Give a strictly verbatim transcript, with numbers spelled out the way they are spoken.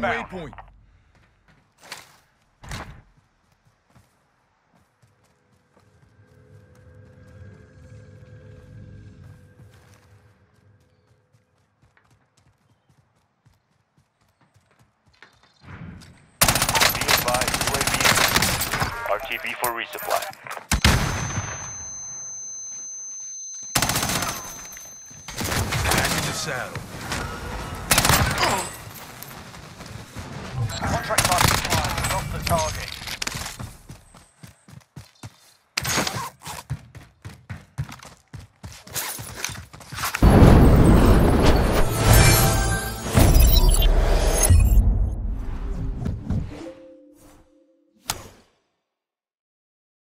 inbound. Waypoint. Be advised, U A V R T B for resupply. Back in the saddle. Contract mark expired. Drop the target.